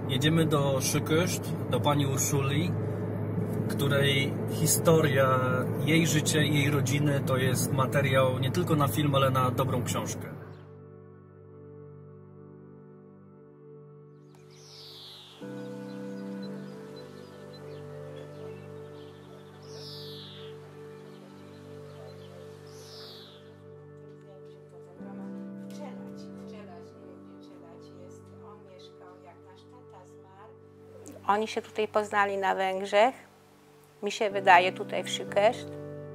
Jedziemy do Szykoszt, do pani Urszuli, której historia, jej życie i jej rodziny to jest materiał nie tylko na film, ale na dobrą książkę. Oni się tutaj poznali na Węgrzech, mi się wydaje tutaj w Szykoszt.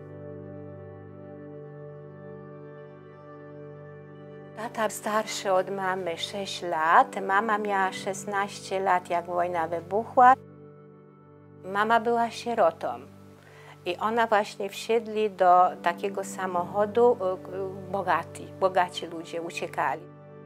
Tata starszy od mamy 6 lat, mama miała 16 lat, jak wojna wybuchła. Mama była sierotą i ona właśnie wsiedli do takiego samochodu, bogaci ludzie uciekali.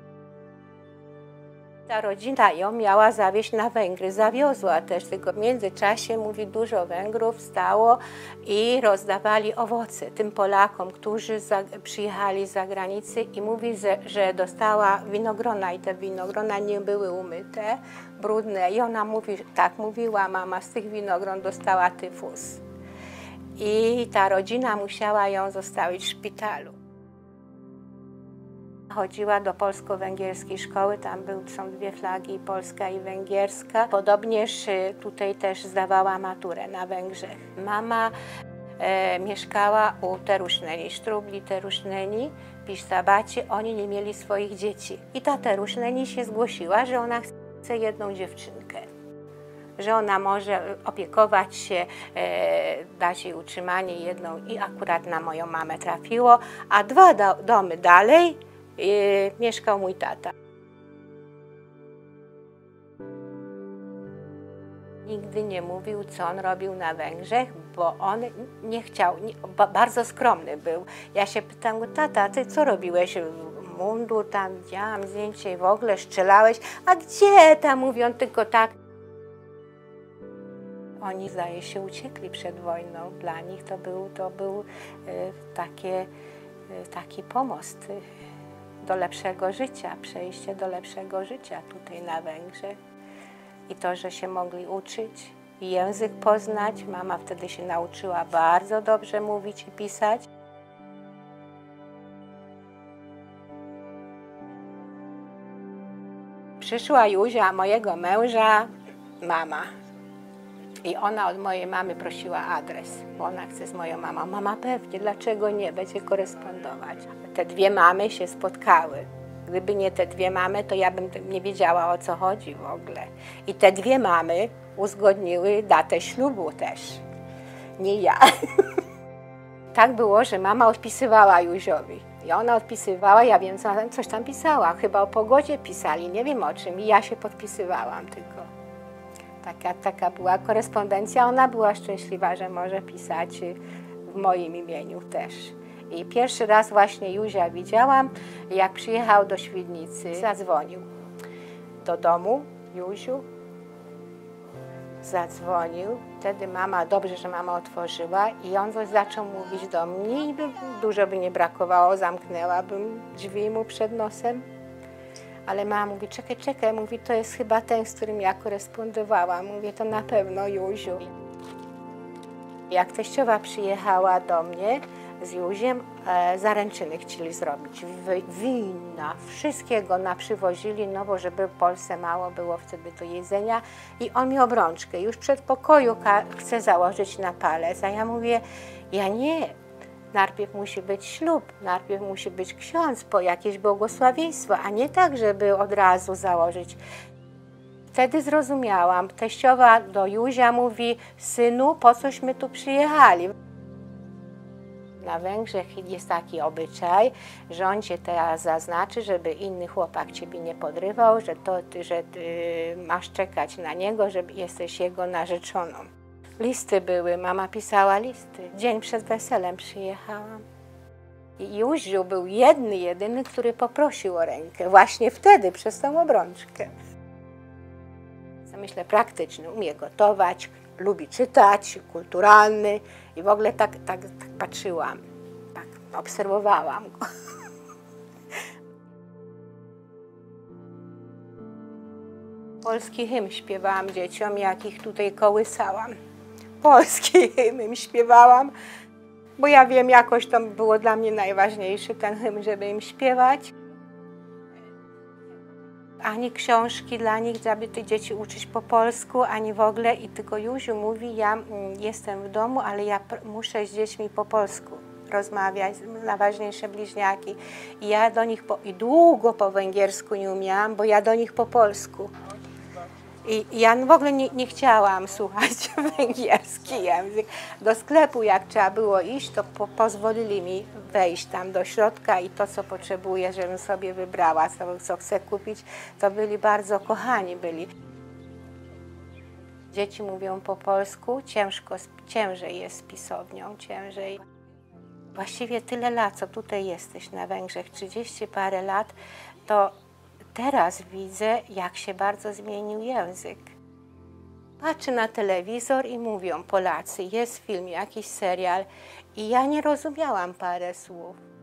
Ta rodzina ją miała zawieźć na Węgry, zawiozła też, tylko w międzyczasie, mówi, dużo Węgrów stało i rozdawali owoce tym Polakom, którzy przyjechali z zagranicy i mówi, że dostała winogrona i te winogrona nie były umyte, brudne i ona mówi, tak mówiła mama, z tych winogron dostała tyfus. I ta rodzina musiała ją zostawić w szpitalu. Chodziła do polsko-węgierskiej szkoły, tam są 2 flagi, polska i węgierska. Podobnież tutaj też zdawała maturę na Węgrzech. Mama mieszkała u Terušneni, Sztrubli Terušneni, Pisztabaci, oni nie mieli swoich dzieci. I ta Terušneni się zgłosiła, że ona chce jedną dziewczynkę, że ona może opiekować się, dać jej utrzymanie jedną i akurat na moją mamę trafiło, a 2 domy dalej mieszkał mój tata. Nigdy nie mówił, co on robił na Węgrzech, bo on nie chciał, bardzo skromny był. Ja się pytam go, tata, ty co robiłeś? Mundur, tam widziałam zdjęcie i w ogóle strzelałeś. A gdzie tam? Mówi on tylko tak. Oni, zdaje się, uciekli przed wojną. Dla nich to był taki pomost do lepszego życia, przejście do lepszego życia tutaj na Węgrzech. I to, że się mogli uczyć i język poznać. Mama wtedy się nauczyła bardzo dobrze mówić i pisać. Przyszła Józia, mojego męża, mama. I ona od mojej mamy prosiła adres, bo ona chce z moją mamą. Mama pewnie, dlaczego nie, będzie korespondować. Te 2 mamy się spotkały. Gdyby nie te 2 mamy, to ja bym nie wiedziała, o co chodzi w ogóle. I te 2 mamy uzgodniły datę ślubu też, nie ja. Tak było, że mama odpisywała Józiowi. I ona odpisywała, ja wiem, coś tam pisała, chyba o pogodzie pisali, nie wiem o czym. I ja się podpisywałam tylko. Taka była korespondencja, ona była szczęśliwa, że może pisać w moim imieniu też. I pierwszy raz właśnie Józia widziałam, jak przyjechał do Świdnicy, zadzwonił do domu, Józiu, zadzwonił, wtedy mama, dobrze, że mama otworzyła i on coś zaczął mówić do mnie i dużo by nie brakowało, zamknęłabym drzwi mu przed nosem. Ale mama mówi, czekaj, mówi, to jest chyba ten, z którym ja korespondowałam. Mówię, to na pewno Józiu. Jak teściowa przyjechała do mnie z Józiem, zaręczyny chcieli zrobić. Wina, wszystkiego naprzywozili, no bo żeby w Polsce mało było wtedy do jedzenia. I on mi obrączkę już przed pokoju chce założyć na palec. A ja mówię, ja nie. Najpierw musi być ślub, najpierw musi być ksiądz, po jakieś błogosławieństwo, a nie tak, żeby od razu założyć. Wtedy zrozumiałam, teściowa do Józia mówi, synu, po cośmy tu przyjechali? Na Węgrzech jest taki obyczaj, że on cię teraz zaznaczy, żeby inny chłopak ciebie nie podrywał, że ty masz czekać na niego, że jesteś jego narzeczoną. Listy były, mama pisała listy. Dzień przed weselem przyjechałam. I Józiu był jedyny, który poprosił o rękę. Właśnie wtedy, przez tą obrączkę. Myślę, praktyczny, umie gotować, lubi czytać, kulturalny. I w ogóle tak patrzyłam, tak obserwowałam go. Polski hymn śpiewałam dzieciom, jak ich tutaj kołysałam. Polski hymn im śpiewałam, bo ja wiem, jakoś to było dla mnie najważniejszy ten hymn, żeby im śpiewać. Ani książki dla nich, żeby te dzieci uczyć po polsku, ani w ogóle. I tylko Józiu mówi, ja jestem w domu, ale ja muszę z dziećmi po polsku rozmawiać, najważniejsze bliźniaki. I ja do nich i długo po węgiersku nie umiałam, bo ja do nich po polsku. I ja w ogóle nie chciałam słuchać węgierski język. Do sklepu jak trzeba było iść, to pozwolili mi wejść tam do środka i to, co potrzebuję, żebym sobie wybrała, co chcę kupić, to byli bardzo kochani byli. Dzieci mówią po polsku, ciężej jest z pisownią, ciężej. Właściwie tyle lat, co tutaj jesteś na Węgrzech, 30 parę lat, to teraz widzę, jak się bardzo zmienił język. Patrzę na telewizor i mówią Polacy, jest film, jakiś serial i ja nie rozumiałam parę słów.